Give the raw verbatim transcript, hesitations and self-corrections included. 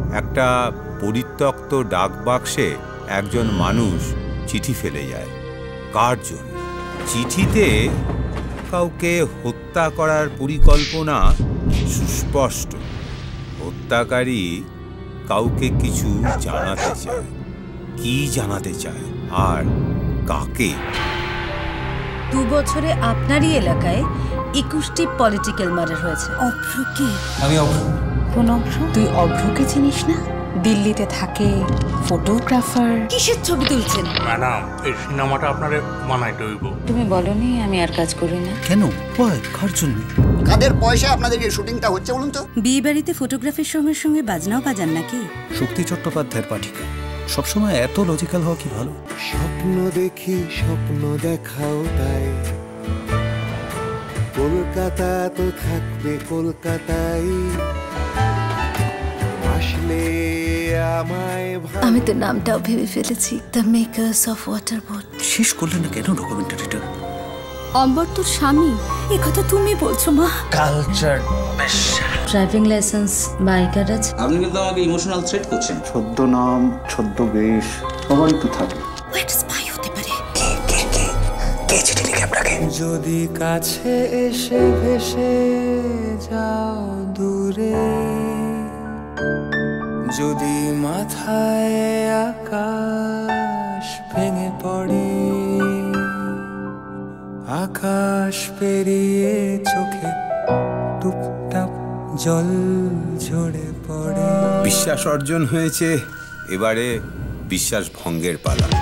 একটা পরিত্যক্ত ডাকবাক্সে একজন মানুষ চিঠি ফেলে যায়। কার জন্য? চিঠিতে কাউকে হত্যা করার পরিকল্পনা সুস্পষ্ট। হত্যাকারী কাউকে কিছু জানাতে চায়। কি জানাতে চায় আর কাকে? দু বছরে আপনারই এলাকায় একুশটি পলিটিক্যাল মার্ডার হয়েছে। অভ্রকে? আমি অভ্র। কোন অভ্র? তুই অভ্রকে চিনিস না? দিল্লিতে থাকে, ফটোগ্রাফার। কিসের ছবি তুলছেন? ম্যাডাম, এই সিনেমাটা আপনারে বানাইতে হইব। তুমি বলনি আমি আর কাজ করি না? কেন? কার জন্য? কাদের পয়সা আপনাদের এই শুটিংটা হচ্ছে বলুন তো? বিয়ে বাড়িতে ফটোগ্রাফির সঙ্গে সঙ্গে বাজনাও বাজান নাকি? শক্তি চট্টোপাধ্যায়ের পাঠিকা। সবসময় এত লজিক্যাল হওয়া কি ভালো? স্বপ্ন দেখি, স্বপ্ন দেখাও তাই। কলকাতা তো থাকবে কলকাতায়। আসলে আমায় আমি তো নামটাও ভেবে ফেলেছি, the makers of water boat. শেষ করলেন না কেন ডকুমেন্টারিটা? অম্বর তোর স্বামী, এ কথা তুমি বলছো মা? কালচার ড্রাইভিং লাইসেন্স, বাইকার আছে। আপনি কিন্তু আমাকে ইমোশনাল থ্রেট করছেন। ছদ্মনাম, ছদ্মবেশ সবাই তো থাকে। হোয়াট স্পাই হতে পারে? কে চিঠি লিখে আপনাকে? যদি কাছে এসে ভেসে যাও দূরে, যদি মাথায় আকাশ ভেঙে পড়ে, আকাশ পেরিয়ে চোখে টুপটাপ জল ঝরে পড়ে। বিশ্বাস অর্জন হয়েছে, এবারে বিশ্বাস ভঙ্গের পালা।